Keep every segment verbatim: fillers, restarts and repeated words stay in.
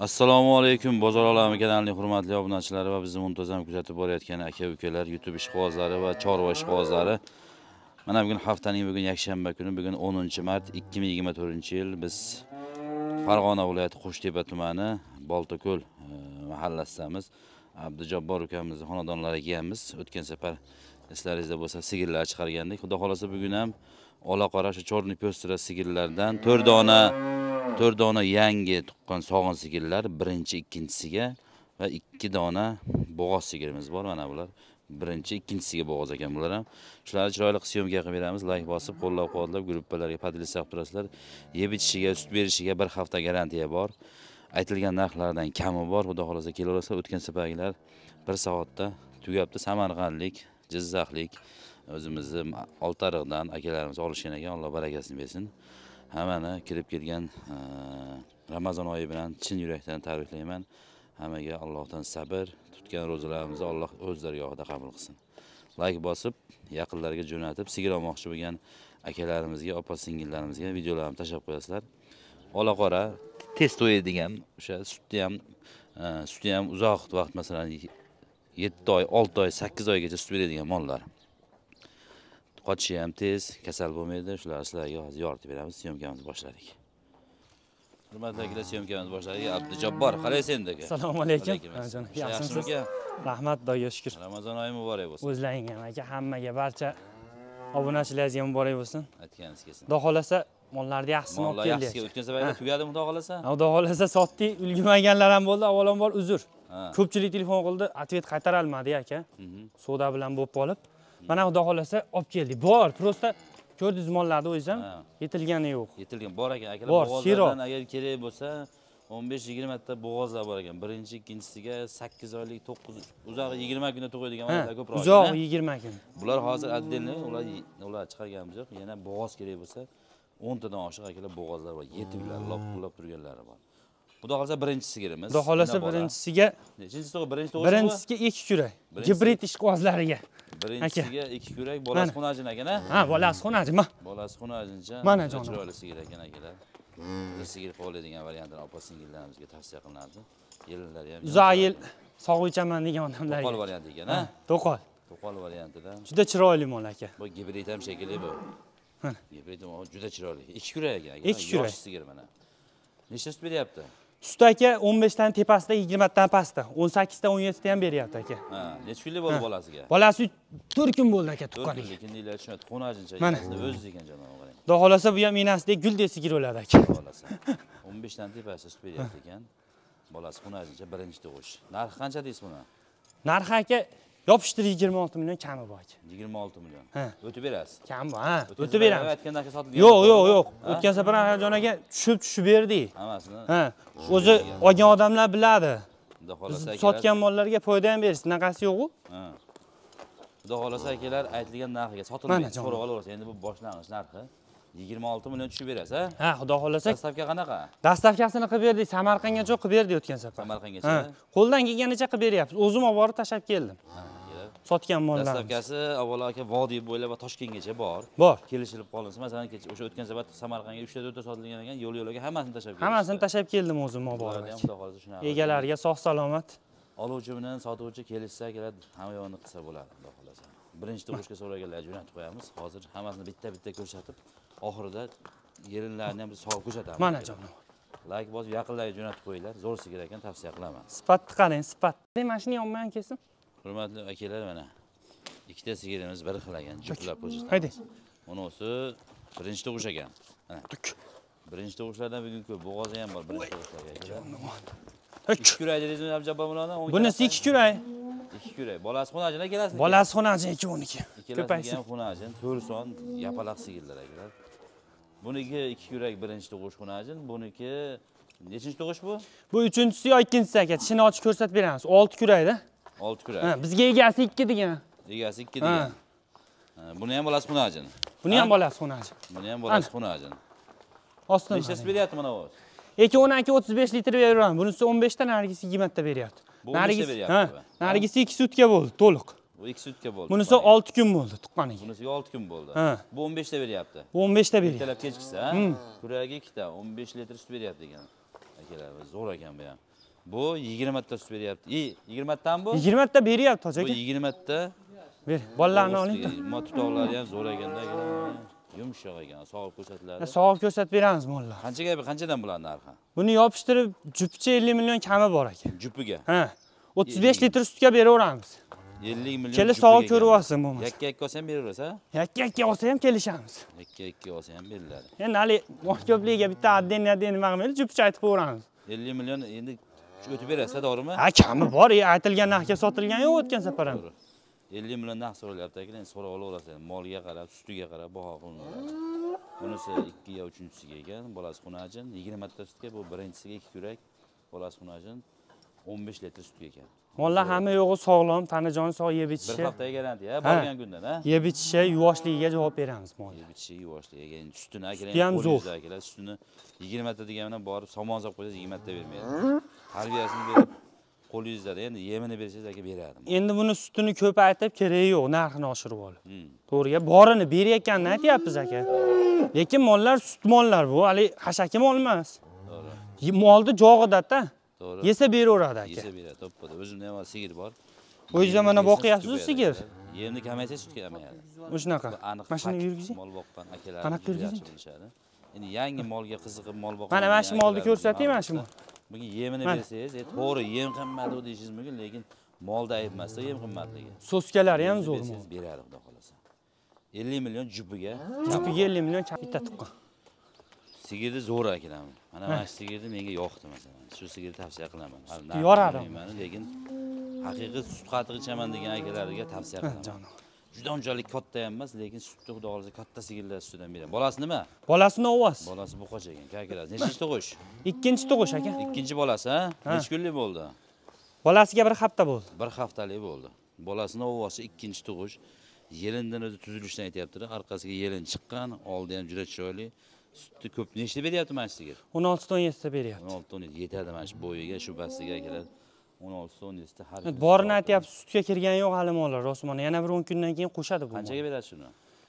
Assalomu alaykum, Bozor olami kanalining hurmatli obunachilari va bizni muntazam kuzatib borayotgan aka-ukalar, YouTube ishqibozlari va chorva ishqibozlari. Mana bugun haftaning bugun yakshanba kuni, bugun o'ninchi mart ikki ming yigirma to'rtinchi yil biz Farg'ona viloyati Qo'shtepa tumani Boltako'l mahallasidamiz. Abdujabbor ukamizning xonadonlariga kelganmiz. O'tgan safar eslaringizda bo'lsa sigirlar chiqargandik. Xudo xolasa bugun ham ola qora shu chorni pyo'stira sigirlardan to'rt dona to'rt dona yangi tuqqan sog'in sigirlar birinchi ikkinchisiga va ikki dona bo'g'oz sigirimiz bor. Mana bular birinchi ikkinchisiga bo'g'oz ekan bular ham. Shularni chiroyli syomka qilib beramiz. Like bosib, qo'llab-quvvatlab gruppalarga podpis qilib turasizlar. Yeb ichishiga, sut berishiga bir hafta garantiya bor. Aytilgan narxlardan kami bor. Xudo xolasa kelaversa, o'tgan safargilar bir soatda tugabdi. Samarqandlik, Jizzaxlik, o'zimizni Oltariqdan akalarimiz olishgan ekan. Alloh barakasini bersin. Hammani kirib kelgan Ramazon oyi bilan chin yurakdan tabriklayman. Hammaga Allohdan sabr, tutgan ro'zalarimizni Alloh o'z dargohida qabul qilsin. Like bosib, yaqinlarga jo'natib, sigir olmoqchi bo'lgan akalarimizga, opa-singillarimizga videolarni tashlab qo'yasizlar. Ola qora tez to'yadigan, o'sha sutni ham sutni ham uzoq vaqt, masalan yetti oy, olti oy, sakkiz oygacha sut beradigan mollar. Qochishi ham tez, kasal bo'lmaydi. Shular sizlarga hozir yoritib beramiz. Syomkamizni boshladik. Hurmatli akalar, syomkamizni boshladik. Abdujabbor, qalaysiz endi aka? Assalomu alaykum. Yaxshimisiz? Rahmat, Xudoga shukr. Ramazon oyi muborak bo'lsin. O'zlaringga ham aka, hammaga, barcha obunachilaringizga muborak bo'lsin. Aytganingiz kelsin. Xudo xolasa mollarni yaxshisini olib keldik. Yaxshisiga o'tgan safarda tugadimi Xudo xolasa? Xudo xolasa sotdik, ulgurmaganlar ham bo'ldi. Avvalambor uzr. Ko'pchilik telefon qildi, atvet qaytara olmadi aka. Savdo bilan bo'lib qolib. Mana Xudo xolasa olib keldik. Bor, prosta ko'rdingiz mollarni o'zingiz ham yetilgani yo'q. Yetilgan bor ekan akalar. Bo'g'ozlardan agar kerak bo'lsa o'n besh yigirma ta bo'g'ozlar bor ekan. Birinchi, ikkinchisiga sakkiz oylik, to'qqiz, uzog'i yigirma kunda tug'adigan mollar ko'proq. Uzoq yigirma kun. Bular hozir отдельный, ular ular chiqarganimiz yo'q. Yana bo'g'oz kerak bo'lsa o'n tadan oshiq akalar bo'g'ozlar bor. Yetillar, lop-lop turganlari bor. Xudo xolasa birinchi sigirimiz. Xudo xolasa birinchisiga nechinchisi tug'i? Birinchi tug'i. Birinchisiga ikki kurak. Gibrid ishqibozlariga. Birinchisiga ikki kurak, bolasi xunajin ekan-a? Ha, bolasi xunajin, ma. Bolasi xunajincha. Mana jonim. Chiroyli sigir ekan akalar. Biz sigir qoladigan variantini opa-singillarimizga tavsiya qilinadi. Yelinlari ham. Uzoq yil sog' ichaman degan odamlarga. To'qol varianti ekan-a? To'qol. To'qol variantida. Juda chiroyli mol aka. Bu gibrid ham shekilli bu. Ha. Gibrid juda chiroyli. Ikki kurak ekan. Ikki kurak. Yosh sigir mana. Nechta sut beryapti? Sut aka o'n besh dan tepasida, yigirma dan pastda, o'n sakkiz dan o'n yetti dan ham beryapti aka. Ha, necha kunlik bo'ldi bolasiga? Bolasi to'rt kun bo'ldi aka tuqqaniga. to'rt kun deylar, tushunadi. Xunajincha o'zi ekan janob qarang. Xudo xolasa bu ham enasidek guldek sigir bo'ladi aka. Bolasi. o'n besh dan tepasida sut beryapti ekan. Bolasi xunajincha birinchi tug'ish. Narxi qancha deysiz buni? Narxi aka yopishtir yigirma olti million kami bor aka. yigirma olti million. Ha. O'tib berasiz. Kam bor, ha. O'tib beramiz. Aytgan narxa sotilgan. Yo'q, yo'q, yo'q. O'tgan safar Anajon aka tushib tushib berdik. Hammasini. Ha. O'zi olgan odamlar biladi. Xudo xolasa akalar. Sotgan mollarga foyda ham berish, bunaqasi yo'q-ku. Ha. Xudo xolasa akalar aytilgan narxiga sotilmaydi. So'rab olaverasiz. Endi bu boshlang'ich narxi yigirma olti million tushib berasiz, ha? Ha, Xudo xolasa. Dastavka qanaqa? Dastavkasini qilib berdik, Samarqandgacha qilib berdik o'tgan safar. Samarqandgacha. Qo'ldan kelganicha qilib beryapmiz. O'zim olib borib tashab keldim. Ha, sotgan mollar. Dastavkasi avvalo aka vodiy bo'ylab va Toshkentgacha bor. Bor. Kelishilib qolinsa, masalan, o'sha o'tgan safar Samarqandga uchta to'rtta sotilgan ekan, yo'l-yo'laga hammasini tashab keldim. Hammasini tashab keldim o'zim olib borib. Xudo xolasa shunaqa. Egalariga sog' salomat. Oluvchi bilan sotuvchi kelishsa kerak, hamma yo'qni qilsa bo'ladi, xudo xolasa. Birinchi tug'ishga so'raganlarga jo'natib qo'yamiz. Hozir hammasini bitta-bitta ko'rsatib, oxirida yerinlarni ham biz sog'ib ko'rsatamiz. Mana jonim. Like bosib yaqinlarga jo'natib qo'yinglar. Zo'r sigir ekan, tavsiya qilaman. Sifatni qarang, sifatni. Mana shuni yonma-yon kelsin. Hurmatli akalar, mana ikkita sigirimiz bir xil ekan, juplab ko'rsatamiz. Haydi. Bunisi birinchi tug'ish ekan. Mana. Birinchi tug'ishlardan bugun ko'p, bo'g'ozi ham bor birinchi tug'ishlarga. ikki kurak dedingizmi Abdujabbor bilan? Bunisi ikki kurak. ikki kurak. Bolasi xunajin ekanlar. Bolasi xunajin ikkovniki. Ko'paysin. Ham xunajin, to'rt son yapaloq sigirlar akalar. Buniki ikki kurak birinchi tug'ish xunajin, buniki nechinchi tug'ish bu? Bu uchinchisi yo ikkinchisi aka. Tishini ochib ko'rsatib beramiz. olti kurakda. olti kurak. Ha, bizga egasi ikki degan. Egasi ikki degan. Buni ham bolasi xunajin. Buni ham bolasi xunajin. Buni ham bolasi xunajin. Ostdan. Nechtasi beryapti mana bu? Aka o'n ikki o'ttiz besh litr beraman. Bunisi o'n besh ta, narigisi yigirma ta beryapti. Narigisi beryapti. Narigisi ikki sutka bo'ldi, to'liq. Bu ikki sutka bo'ldi. Bunisi olti kun bo'ldi tuqqaniga. Bunisiga olti kun bo'ldi. Ha. Bu o'n besh ta beryapti. o'n besh ta beryapti. Ikkalab kechkisi, ha? Kuragiga ikkita, o'n besh litr sut beryapti ekan. Akalar, zo'r ekan bu ham. Bu yigirma ta sut beryapti. I, yigirma tadan bu? yigirma ta beryapti hoji Bu aka. yigirma ta. Ber, bolalarni oling. Mo tutoqlari ham zo'r ekanda, yumshoq ekan, sog'ib ko'rsatiladi. Sog'ib ko'rsatib beramiz mollar. Qanchaga, qanchadan bo'ladi narxi? Buni yopishtirib jupicha ellik million kami bor aka. Jupiga. Ha. o'ttiz besh litr sutga beraveramiz. ellik million. Keli sog'ib ko'rib olsin bo'lmasa. Yakka-yakka olsa ham beraverasiz, ha? Yakka-yakka olsa ham kelishamiz. Yakka-yakka olsa ham beriladi. Endi hali mol ko'pligiga bitta adden adden nima qilmaydi, jupicha aytib qo'yamiz. ellik million endi o'tib berasiz, to'g'rimi? Ha, kami bor, aytilgan narxga sotilgan yo'q o'tgan safar ham. ellik million narx so'ralyapti aka, endi so'rab olaverasiz. Molga qarab, sutiga qarab baho qilinadi. Bunisi ikki yo uchinchisiga ekan, bolasi xunajin, yigirma ta sutga, bu birinchisiga ikki yurak, bolasi xunajin o'n besh litr sutga ekan. Mollar hamma yo'g'i sog'lom, tanajoni sog' yeb ichishi. Bir haftaga garantiya, borgan kundan, ha? Yeb ichishi, yuvoshligiga javob beramiz mollar. Yeb ichishi, yuvoshligiga, endi sutini Suti ham zo'r. akalar, sutini yigirma ta degan bilan borib somon solib qo'ysangiz yigirma ta bermaydi. Tarbiyasini berib qo'lingizda endi yemini bersangiz aka beradi. Endi buni sutini ko'paytirib keragi yo'q, narxini oshirib olib. To'g'riga borini berayotganini aytyapmiz aka. Lekin mollar sut mollar bu, hali hashaki mol emas. To'g'ri. Molni jog'ida-da. To'g'ri. Yesa beraveradi aka. Yesa beradi, to'ppada. O'zimda ham sigir bor. O'zingizda mana boqyapsiz sigir. Yemni kamaysa sutga kamayadi. O'shunaqa. Mashina yurgizing. Mol boqqan akalar. Qanaqa yurgizing? Endi yangi molga qiziqib mol boqqan. Mana mana shu molni ko'rsating, mana shu mol. Bunga yemini bersangiz, e to'g'ri yem qimmat deyishingiz mumkin, lekin molda ayb emas, yem qimmatligi. Soskalari ham zo'r mol. Beradi, xudo xolasa. ellik million jupiga. Jupiga ellik million bitta tuqqan. Sigirni zo'r akalar. Mana mana shu sigirni menga yoqdi masalan. Shu sigirni tavsiya qilaman. Yoradi. Lekin haqiqiy sut qatiq ichaman degan akalarga tavsiya qilaman. Juda unchalik katta ham emas, lekin sutni xudo xolasa katta sigirlar sutidan beradi. Bolasi nima? Bolasi Novas. Bolasi buqoch ekan, kakilar. Nechta tug'ish? Ikkinchi tug'ish aka. Ikkinchi bolasi, ha? Necha kunlik bo'ldi? Bolasiga bir hafta bo'ldi. Bir haftalik bo'ldi. Bolasini ovosi ikkinchi tug'ish. Yelindan o'zi tuzilishdan aytayapti-da, orqasiga yelin chiqqan, oldi ham juda chiroyli. Sutni ko'p nechta beryapti mana shu sigir? o'n olti ta o'n yetti ta beryapti. o'n olti ta o'n yetti yetadi mana shu bo'yiga, shu bastiga akalar. o'n olti ta o'n yetti ta har. Borini aytyapsiz, sutga kirgan yo'q hali mollar, rostmana. Yana bir o'n kundan keyin qo'shadi bu. Qanchaga berasiz shuni?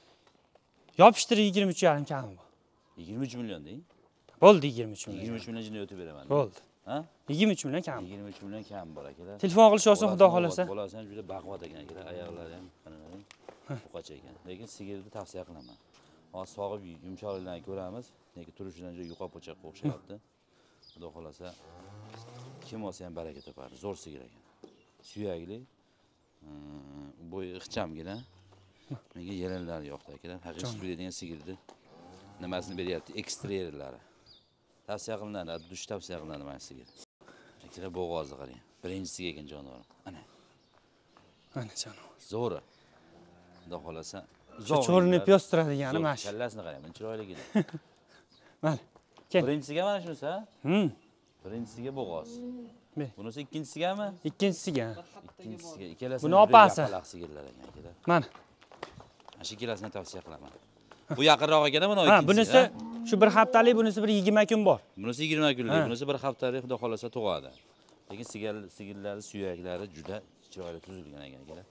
Yopishtirib yigirma uch yarim kami bor. yigirma uch million deng. Bo'ldi yigirma uch million. yigirma uch million jini o'tib beraman. Bo'ldi. Ha? yigirma uch million kami. yigirma uch million kam bor akalar. Telefon qilish olsin, xudo xolasa. Bolasi ham juda baquvvat ekan akalar, oyoqlari ham qanaqaning buqoch ekan. Lekin sigirni tavsiya qilaman. Hozir sog'ib yumshoqliklarini ko'ramiz, lekin turishidan juda yuqob po'choqqa o'xshayapti. Xudo xolasa kim olsa ham baraka topadi. Zo'r sigir ekan. Suyakli, bo'yi ixchamgina. Menga yelinlari yoqdi akalar. Haqiqiy sut beradigan sigirni nimasini beryapti? Ekstrierlari. Tavsiya qilinadi, dush tavsiya qilinadi mana sigir. Akalar bo'g'ozni qarang. Birinchisiga ekan jonivor. Ana. Mana jonivor. Zo'r. Xudo xolasa Cho'rini pyostradigani mana shu. Kallasini qarang, men chiroyligini. Mana. Kel. Birinchisiga mana shunisi, ha? Hm. Birinchisiga bo'g'oz. Be. Bunisi ikkinchisigami? Ikkinchisiga. Ikkinchisiga. Ikkalasi Buni opasi. sigirlar ekan akalar. Mana. Mana shu ikkalasini tavsiya qilaman. Bu yaqinroq ekan, mana Ha, bunisi shu bir haftalik, bunisi bir yigirma kun bor. Bunisi yigirma kunlik, bunisi bir haftalik, xudo xolasa tug'adi. Lekin sigir sigirlari, suyaklari juda chiroyli tuzilgan ekan akalar.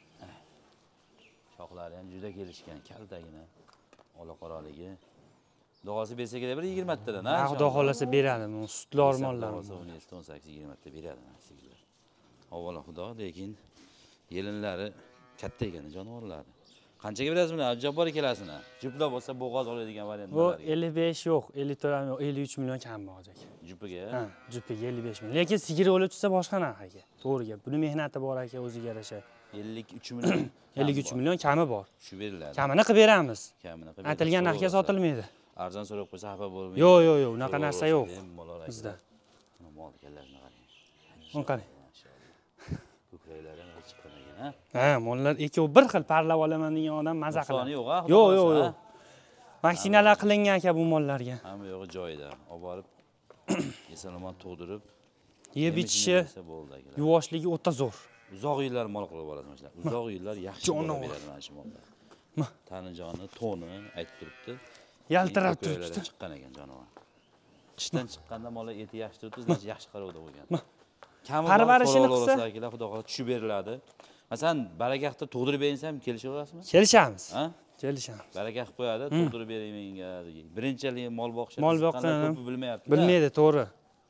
Shoxlari ham juda kelishgan, kaldagina, ola qoraligi. Xudosi bersa kerak bir yigirma tadan, ha? Xudo xolasa beradi, bu sutli hormonlar. o'n yetti o'n sakkiz yigirma ta beradi sigirlar. Avvalo xudo, lekin yelinlari katta ekan jonivorlar. Qanchaga berasiz buni? Jabbar ikkalasini. Juplab bo'lsa bo'g'oz oladigan variant Bu ellik besh yo'q, ellik to'rt ham yo'q, ellik uch million kam bor aka. Jupiga? Ha, jupiga ellik besh million. Lekin sigir o'lib tushsa boshqa narx aka. To'g'ri gap. Buni mehnati bor aka, o'ziga yarasha. ellik uch million. ellik uch million kami bor. Shu beriladi. Kamini qilib beramiz. Kamini qilib. Aytilgan narxga sotilmaydi. Arzon so'rab qo'ysa xafa bo'lmaydi. Yo'q, yo'q, yo'q, unaqa narsa yo'q bizda. Mol kallarini qarang. Buni qarang. Ko'kraklari ham chiqqan ekan, ha? Ha, mollar ikkovi bir xil parlab olaman degan odam maza qiladi. Soni yo'q, ha? Yo'q, yo'q, yo'q. Vaksinalar qilingan aka bu mollarga. Hamma yo'g'i joyida. Olib borib, eson-omon tug'dirib, yeb ichishi, yuvoshligi o'ta zo'r. Uzoq yillar mol qilib boradi mana shular. Uzoq yillar yaxshi bo'lib beradi mana shu mollar. Tani joni, toni aytib turibdi. Yaltirab turibdi. Chiqqan ekan jonivor. Qishdan chiqqanda mollar eti yaxshi turibdi, значит yaxshi qarovda bo'lgan. Kami parvarishini qilsa, xudo xohlasa tushib beriladi. Masalan, barakahda tug'dirib beringsa ham kelishaverasizmi? Kelishamiz. Ha? Kelishamiz. Barakah qilib qo'yadi, tug'dirib bering menga degan. Birinchalik mol boqishni mol boqqanini ko'p bilmayapti. Bilmaydi, to'g'ri.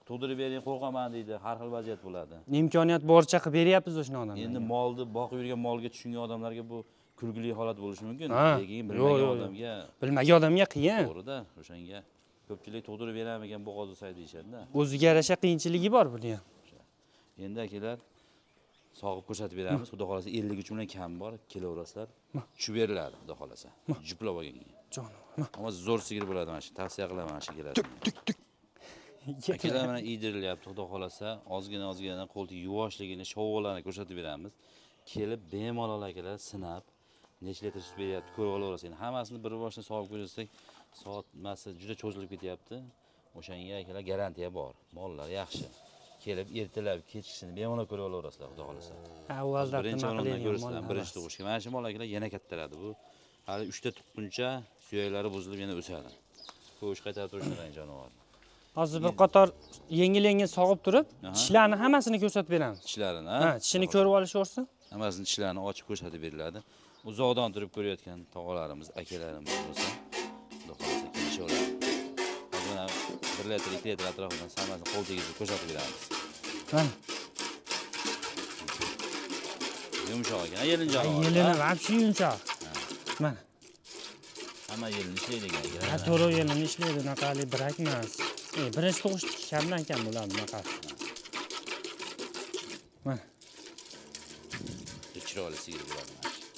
tug'dirib bering, qo'rqaman deydi, har xil vaziyat bo'ladi. Imkoniyat boricha qilib beryapmiz o'shani odamlarga. Endi molni boqib yurgan molga tushungan odamlarga bu kulgili holat bo'lishi mumkin. Ha. Lekin Yo'q, bilmagan yo'q, odamga Bilmagan odamga qiyin. to'g'ri-da, o'shanga ko'pchilik tug'dirib beramigan bo'g'oz o'say deyishadi-da. O'ziga yarasha qiyinchiligi bor buni ham. Endi akalar sog'ib ko'rsatib beramiz. Xudo xolasa ellik uch million kam bor, kelaverasizlar. Tushib beriladi, xudo xolasa. Juplab olganga. Jonim. Ammo zo'r sigir bo'ladi mana shu. Tavsiya qilaman mana shu sigirlarni. Akalar mana iydirilyapti, xudo xolasa. Ozgina ozgina qo'lti yuvvoshligini, shovg'alarini ko'rsatib beramiz. Kelib bemalol akalar sinab, necha litr sut beryapti ko'rib olaverasiz. Endi hammasini bir boshdan sog'ib ko'rsatsak, soat massa juda cho'zilib ketyapti. O'shanga akalar garantiya bor. Mollar yaxshi. Kelib ertalab kechkisini bemalol ko'rib olaverasizlar, xudo xolasa. Avvalda Birinchi o'rindan ko'rasizlar, birinchi tug'ishga. Mana shu mol akalar yana kattaradi bu. Hali uchta tuqquncha suyaklari buzilib yana o'sadi. Ko'sh qaytarib turishdan jonivor. Hozir bir qator yengil-yengil sog'ib turib, tishlarni hammasini ko'rsatib beramiz. Tishlarini, Ha, tishini ko'rib olishaversin. Hammasini tishlarini ochib ko'rsatib beriladi. Uzoqdan turib ko'rayotgan tog'alarimiz, akalarimiz bo'lsa, xudo xolasa kelishaveradi. Mana bir litr, ikki litr atrofidan hammasini qo'l tegizib ko'rsatib beramiz. Mana. Yumshoq ekan, yelinjoq. Yelini vobshe yumshoq. Mana. Hamma yelini ishlaydigan. Ha, to'g'ri yelini ishlaydi, unaqalik birak emas. E, birinchi tug'ish kamdan kam bo'ladi bunaqa. Mana. Chiroyli sigir bo'ladi mana shu.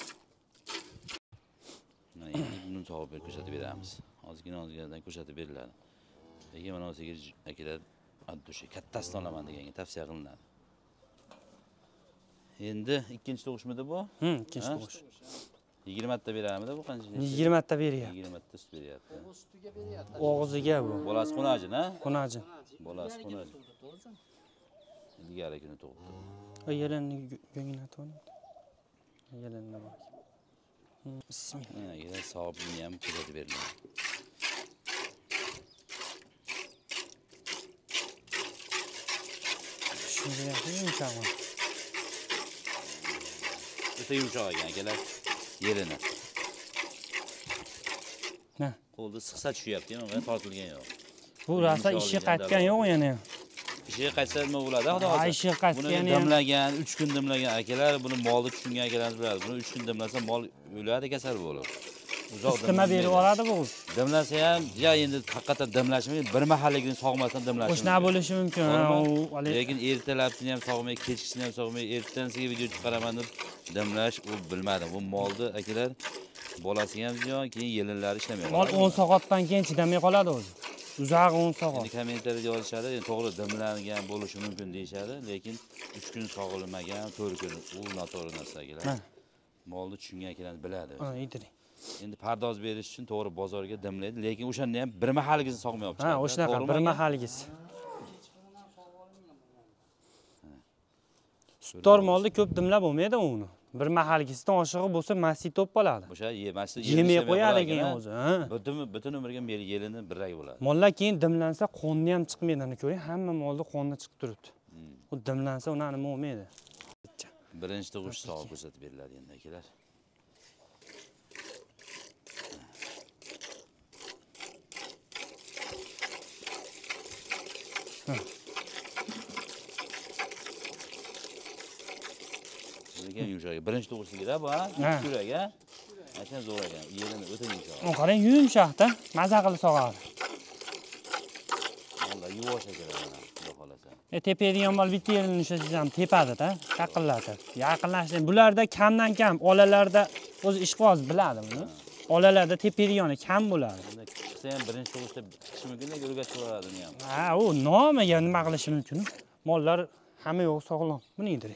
Mana endi buni sog'ib berib ko'rsatib beramiz. Ozgina ozginadan ko'rsatib beriladi. Lekin mana bu sigir akalar addushi kattasini olaman deganga tavsiya qilinadi. Endi ikkinchi tug'ishmidi bu? Hm, ikkinchi tug'ish. yigirma ta beramida bu qancha? yigirma ta beryapti. yigirma ta sut beryapti. Og'ziga bu. Bolasi qunajin, ha? Qunajin. Bolasi qunajin. Ilgari kuni tug'ibdi. O yelinni go'ngini to'ning. Yelinni bor. Bismillah. Mana yana sog'ibni ham ko'rsatib beriladi. Shunday yumshoq. O'ta yumshoq ekan akalar. Yelini. Ha. Qo'lda siqsa tushyapti, yana tortilgan yo'q. Bu rosa ishi qaytgan yo'q yana. Ishiga qaytsa nima bo'ladi, xudo Ha, xolasa. ishiga qaytgan Buni ham. damlagan, uch kun damlagan akalar, buni molni tushungan akalarimiz biladi. Buni uch kun damlasa mol o'ladi, kasal bo'lib. Uzoq Isitma berib oladi bu. Damlasa ham, ya endi haqiqatan damlashmi, bir mahalligini sog'masdan damlashi. Qo'shna bo'lishi mumkin. Lekin ertalabini ham sog'may, kechkisini ham sog'may, ertansiga video chiqaraman deb damlash u bilmadim. Bu molni akalar bolasi ham ziyon, keyin yelinlari ishlamaydi. Mol o'n soatdan keyin chidamay qoladi o'zi. Uzoq o'n soat. Endi kommentariyada yozishadi, to'g'ri damlangan bo'lishi mumkin deyshadi, lekin uch kun sog'ilmagan, to'rt kun u noto'g'ri narsa akalar. Molni tushungan akalar biladi. Ha, yediring. Endi pardoz berish uchun to'g'ri bozorga damlaydi, lekin o'shanda ham bir mahalligini sog'may olib chiqadi. Ha, o'shanaqa bir mahalligisi. Sutdor molni ko'p dimlab bo'lmaydi uni. Bir mahalligisidan oshig'i bo'lsa massi top qoladi. O'sha yemasdi, yemay qo'yadi keyin o'zi, ha. Butun butun umrga meri yelini birrak bo'ladi. Mollar keyin dimlansa qonni ham chiqmaydi, ana ko'ring, hamma molda qonni chiqib turibdi. U dimlansa uni nima bo'lmaydi. Birinchi tug'ish sog'ib ko'rsatib beriladi endi akalar. Lekin yumshoq. Birinchi tug'ishligida bu, ha? Yurak, ha? Aytgan zo'r ekan. Yerini o'ta yumshoq. O qarang, yumshoqda, maza qilib sog'adi. Vallahi yuvosh akalar mana, xudo xolasa. E tepadigan mol bitta yerini ushlasangiz ham tepadi-da, taqillatib. Yaqinlashing. Bularda kamdan kam, olalarda o'zi ishqiboz biladi buni. Olalarda tepadigani kam bo'ladi. Endi chiqsa ham birinchi tug'ishda chiqishi mumkin, lekin o'rgatib yuboradi uni ham. Ha, u nomiga nima qilishi mumkin? Mollar hamma yo'q sog'lom. Buni yediring.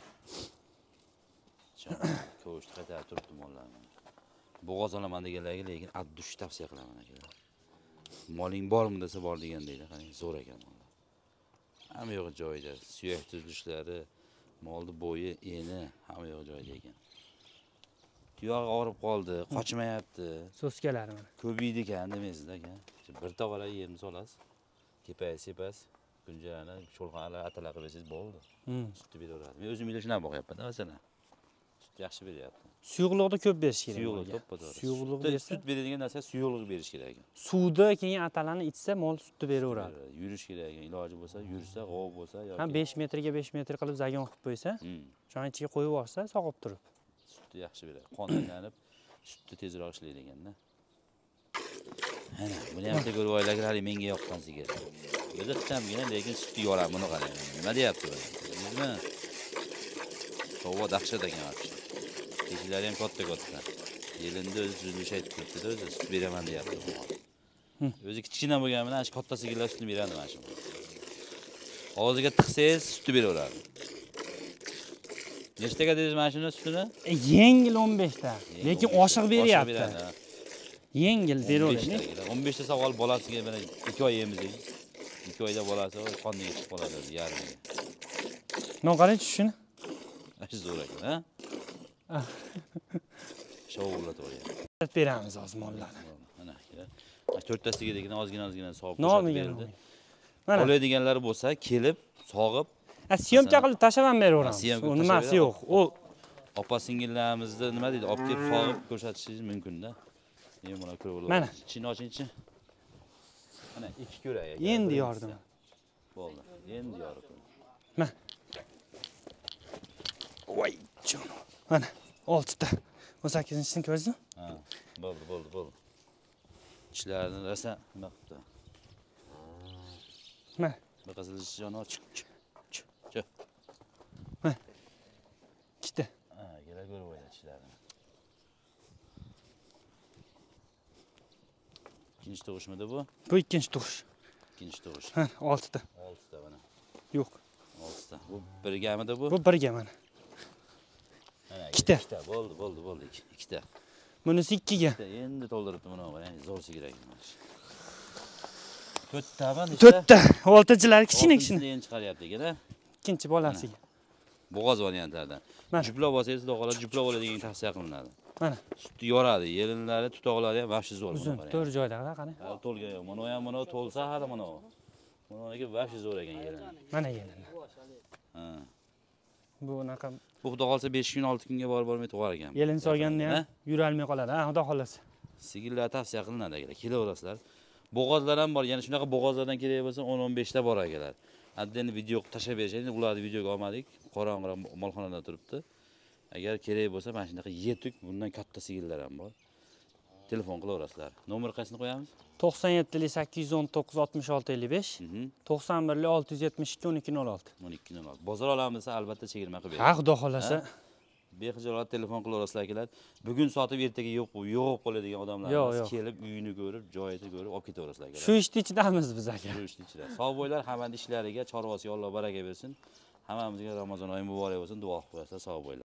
Ko'sh qaytarib turibdi mollarni. Bo'g'oz olaman deganlarga lekin addush tavsiya qilaman akalar. Moling bormi desa bor degan deydi. Qarang, zo'r ekan mollar. Hamma yo'q joyida. Suyak tuzilishlari, molni bo'yi, eni hamma yo'q joyida ekan. Tuyog'i og'rib qoldi, qochmayapti. So'skalari mana. Ko'paydi ekan demaysizda aka. Bir tog'alar yerni solasiz. Kepay sepas, kunjarani sho'lg'onlar atalar qilib bersangiz bo'ldi. Sutni beraveradi. Men o'zim uyda shunday boqyapman, masalan. yaxshi beryapti. Suyuqlikni ko'p berish kerak. Suyuqlik to'ppa to'g'ri. Suyuqlik Sutda- bersa, Sut beradigan narsa suyuqlik berish kerak ekan. suvda keyin atalarni ichsa, mol sutni beraveradi. Yurish kerak ekan. Iloji bo'lsa, yursa, g'ov bo'lsa yoki Ha besh metrga besh metr qilib zagon qilib qo'ysa, Hmm, o'shaning ichiga qo'yib yuborsa, sog'ib turib. sutni yaxshi beradi. Qon aylanib, sutni tezroq ishlaydi ekanda. Mana, buni ham ko'rib oylarga hali menga yoqqan sigir. O'zi ixchamgina, lekin sutni yoradi, buni qarang. Nima deyapti bu? Bizdimi? Havo dahshat ekan вообще. Teshlari ham katta-katta. Yelindi o'zi tuzilish aytib turibdi-da, o'zi sut beraman deyapti. O'zi kichkina bo'lgan bilan shu katta sigirlar sutni beradi mana shu. Og'ziga tiqsangiz sutni beraveradi. Nechtaga dedingiz mana shuni sutini? E, yengil o'n besh ta, lekin oshiq beryapti. Yengil beraveradi. o'n besh ta savol bolasiga mana ikki oy emizing. ikki oyda bolasi qonni yetib qoladi yarmiga. Mana qarang shuni. Ashi zo'r ekan, ha? Shovullatib qo'ygan. Beramiz hozir mollarni. Mana kelar. to'rttasiga degan ozgina-ozgina sog'ib Nomiga. Mana. Oladiganlar bo'lsa, kelib, sog'ib, Ha, syomka qilib tashlab ham beraveramiz. syomka U tashlab nimasi beradi. yo'q. U opa-singillarimizni nima deydi, olib kelib sog'ib ko'rsatishingiz mumkin-da. Men buni ko'rib olaman. Mana. Ichini ochingchi. Mana ikki ko'rak ekan. Endi yordim. Bo'ldi. Endi yordim. Mana. Voy, jon. Mana olti ta. o'n sakkizinchisini ko'rdingizmi? Ha, bo'ldi, bo'ldi, bo'ldi. Ishlarini rosa nima qilibdi? Mana. Bir qizilish joni chiq. Ikkita. Ha, kelar ko'rib o'yladi ishlarini. Ikkinchi tug'ishmidi bu? Bu ikkinchi tug'ish. Ikkinchi tug'ish. Ha, olti ta. olti ta mana. Yo'q. olti ta. Bu birgamidi bu? Bu birga mana. Mana ikkita. ikkita. Bo'ldi, bo'ldi, bo'ldi. Ikkita. Bunisi ikkiga. Ikkita. Endi to'ldiribdi buni, ya'ni zo'r sigir ekan. to'rtta mana. to'rtta. oltichilar kichkina-kichkina. Endi chiqaryapti ekan-a? Ikkinchi bolasiga. Bo'g'oz variantlardan. Mana. Juplab olsangiz, xudo xohlasa juplab oladigan tavsiya qilinadi. Mana. Sutni yoradi, yelinlari, tutoqlari ham vahshiy zo'r. Uzun, to'rt joyda qarang. Ha, to'lgan yo'q. Mana ham mana to'lsa hali mana. Buniki vahshiy zo'r ekan yelin. Mana yelin. Ha. Bu unaqa Bu xudo xohlasa besh kun, olti kunga borib bormay tug'ar ekan. yelin solganda ham yurolmay qoladi. Ha, xudo xohlasa. Sigirlar tavsiya qilinadi akalar. Kelaverasizlar. Bo'g'ozlar ham bor. Ya'ni shunaqa bo'g'ozlardan kerak bo'lsa o'n o'n besh ta bor akalar. Hadda endi video tashlab berishadi. Ularni videoga olmadik. Qorong'iroq molxonada turibdi. Agar kerak bo'lsa mana shunaqa yetuk, bundan katta sigirlar ham bor. Telefon qilaverasizlar. Nomer qaysini qo'yamiz? to'qson yetti sakkiz yuz o'n to'qqiz oltmish olti ellik besh, Mhm. to'qson bir olti yuz yetmish ikki o'n ikki nol olti. o'n ikki nol olti. Bozor olamiz desa albatta chegirma qilib Ha, beramiz. xudo xohlasa. Bexijolat telefon qilaverasizlar akalar. Bugun sotib ertaga yo'q yo'q qoladigan odamlar Yo'q, emas. yo'q. Kelib uyini ko'rib, joyini ko'rib olib ketaverasizlar akalar. Shu ishni ichidamiz biz aka. Shu ishni ichida. Sog' bo'linglar, hamma ishlariga, chorvasiga Alloh baraka bersin. Hammamizga Ramazon oyi muborak bo'lsin, duo qilib qo'yasizlar, sog' bo'linglar.